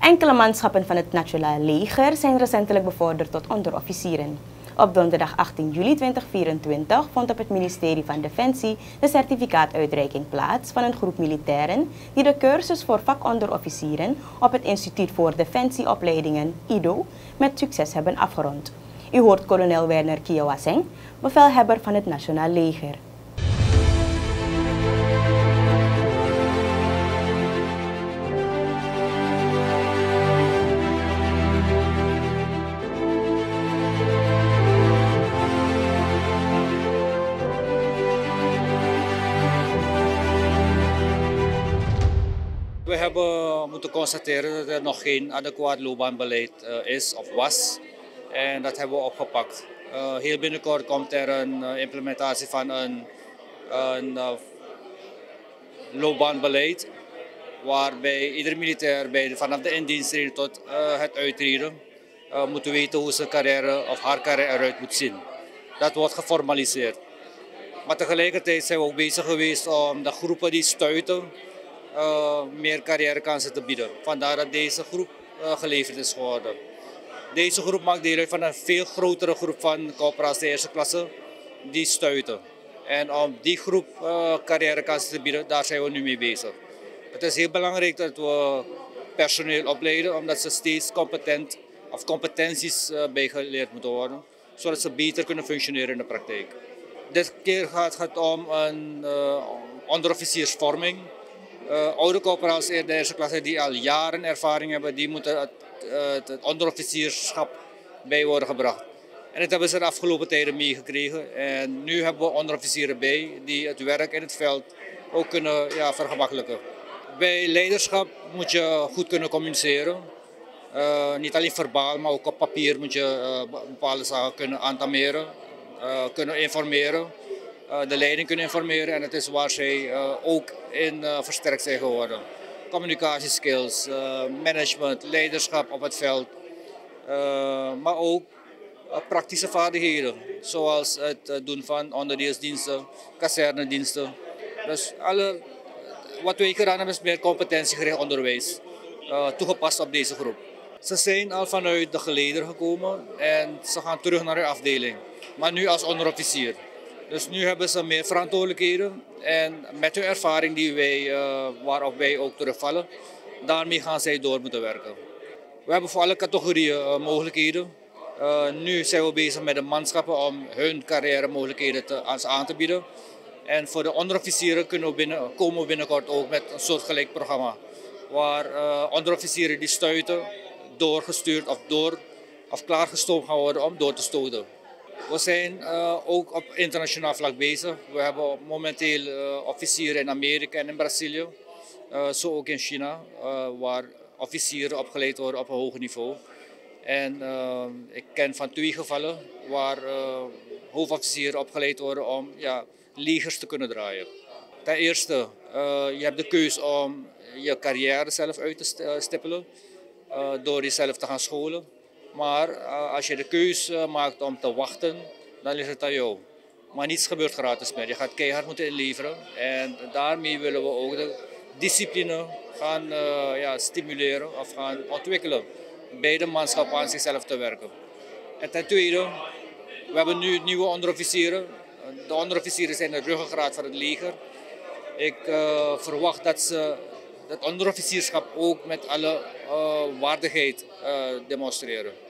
Enkele manschappen van het Nationale Leger zijn recentelijk bevorderd tot onderofficieren. Op donderdag 18 juli 2024 vond op het ministerie van Defensie de certificaatuitreiking plaats van een groep militairen die de cursus voor vakonderofficieren op het Instituut voor Defensieopleidingen (IDO) met succes hebben afgerond. U hoort kolonel Werner Kiawaseng, bevelhebber van het Nationaal Leger. We hebben moeten constateren dat er nog geen adequaat loopbaanbeleid is of was. En dat hebben we opgepakt. Heel binnenkort komt er een implementatie van een loopbaanbeleid. Waarbij ieder militair vanaf de indiensttreden tot het uittreden moet weten hoe zijn carrière of haar carrière eruit moet zien. Dat wordt geformaliseerd. Maar tegelijkertijd zijn we ook bezig geweest om de groepen die stuiten meer carrièrekansen te bieden. Vandaar dat deze groep geleverd is geworden. Deze groep maakt deel uit van een veel grotere groep van corporals de eerste klasse die stuiten. En om die groep carrièrekansen te bieden, daar zijn we nu mee bezig. Het is heel belangrijk dat we personeel opleiden, omdat ze steeds competenties bijgeleerd moeten worden, zodat ze beter kunnen functioneren in de praktijk. Dit keer gaat het om een onderofficiersvorming. Oude corporals de eerste klasse die al jaren ervaring hebben, die moeten het onderofficierschap bij worden gebracht. En dat hebben ze de afgelopen tijden meegekregen. En nu hebben we onderofficieren bij die het werk in het veld ook kunnen vergemakkelijken. Bij leiderschap moet je goed kunnen communiceren. Niet alleen verbaal, maar ook op papier moet je bepaalde zaken kunnen aantameren, kunnen informeren. De leiding kunnen informeren en het is waar zij ook in versterkt zijn geworden. Communicatieskills, management, leiderschap op het veld, maar ook praktische vaardigheden, zoals het doen van onderdelingsdiensten, kazernediensten. Dus wat wij gedaan hebben is meer competentiegericht onderwijs, toegepast op deze groep. Ze zijn al vanuit de geleder gekomen en ze gaan terug naar hun afdeling, maar nu als onderofficier. Dus nu hebben ze meer verantwoordelijkheden en met hun ervaring waarop wij ook terugvallen, daarmee gaan zij door moeten werken. We hebben voor alle categorieën mogelijkheden. Nu zijn we bezig met de manschappen om hun carrière mogelijkheden aan te bieden. En voor de onderofficieren komen we binnenkort ook met een soortgelijk programma. Waar onderofficieren die stuiten doorgestuurd of klaargestoomd gaan worden om door te stoten. We zijn ook op internationaal vlak bezig. We hebben momenteel officieren in Amerika en in Brazilië. Zo ook in China, waar officieren opgeleid worden op een hoger niveau. En ik ken van 2 gevallen waar hoofdofficieren opgeleid worden om legers te kunnen draaien. Ten eerste, je hebt de keus om je carrière zelf uit te stippelen door jezelf te gaan scholen. Maar als je de keus maakt om te wachten, dan ligt het aan jou. Maar niets gebeurt gratis meer. Je gaat keihard moeten inleveren. En daarmee willen we ook de discipline gaan stimuleren of gaan ontwikkelen. Bij de manschap aan zichzelf te werken. En ten tweede, we hebben nu nieuwe onderofficieren. De onderofficieren zijn de ruggengraat van het leger. Ik verwacht dat ze het onderofficierschap ook met alle waardigheid demonstreren.